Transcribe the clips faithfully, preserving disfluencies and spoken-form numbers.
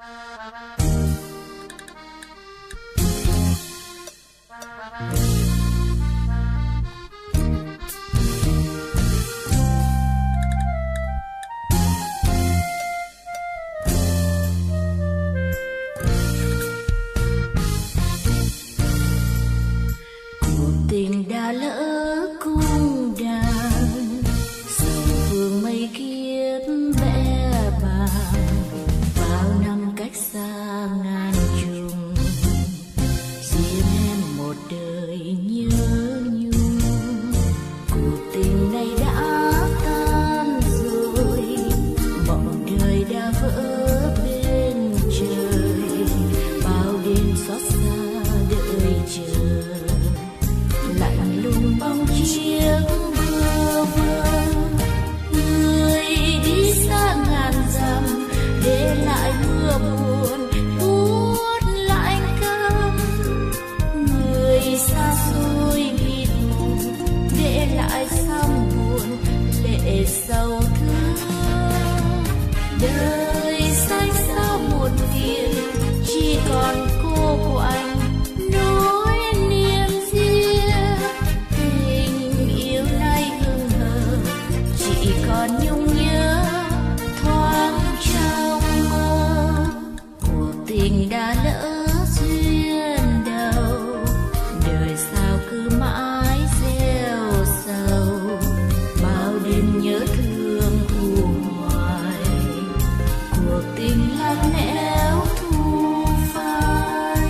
Tình đã lỡ cung đàn, sầu phương mây kiếp vẽ bàng, bao năm cách xa ngàn trùng, riêng em một đời nhớ nhung. Cuộc tình này đã tan rồi, mộng đời đã vỡ bên trời, bao đêm xót xa đợi chờ. Lạnh lùng bóng chiếc bơ vơ, người đi xa ngàn dặm, để lại mưa buồn buốt lạnh căm. Người xa xôi mịt mùng, để lại sóng buồn lệ sầu thương. Đời xanh sao muộn phiền, chỉ còn cô của anh nỗi niềm riêng. Tình yêu nay hững hờ, chỉ còn nhung nhớ thoáng trong mơ. Cuộc tình đã lỡ duyên đầu, đời sao cứ mãi gieo sầu, bao đêm nhớ thương u hoài. Cuộc tình lặng lẽo thu phai.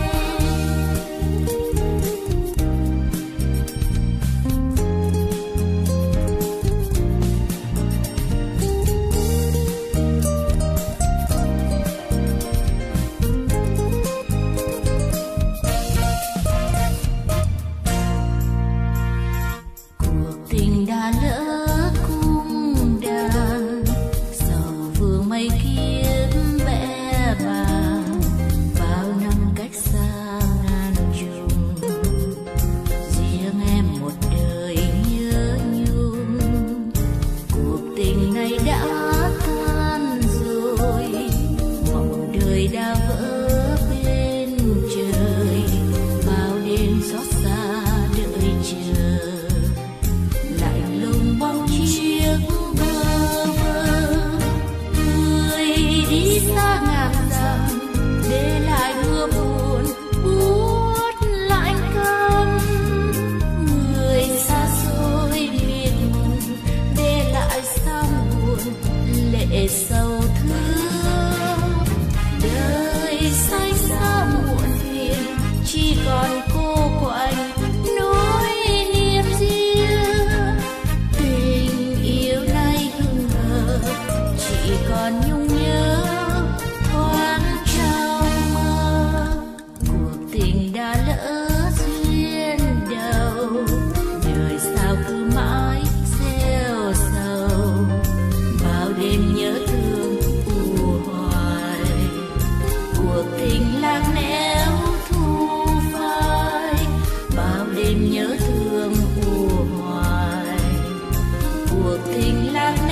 Cuộc tình đã lỡ cung đàn, sầu vương mây kiếp vẽ bàng, bao năm cách xa ngàn trùng, riêng em một đời nhớ nhung. Cuộc tình này đã tan rồi, mộng đời đã vỡ bên trời, bao đêm xót xa đợi chờ. Lạnh lùng bóng chiếc bơ vơ, người đi xa ngàn dặm, để lại mưa buồn buốt lạnh căm. Người xa xôi mịt mùng, để lại sóng buồn lệ sầu thương. Đời xanh sao muộn phiền, chỉ còn cô của anh nỗi niềm riêng. Tình yêu nay hững hờ, chỉ còn nhung nhớ thoáng trong mơ. Cuộc tình đã lỡ duyên đầu, đời sao cứ mãi gieo sầu, bao đêm nhớ thương u hoài. Cuộc tình lặng lẽo thu phai, bao đêm nhớ thương u hoài. Cuộc tình lặng lẽo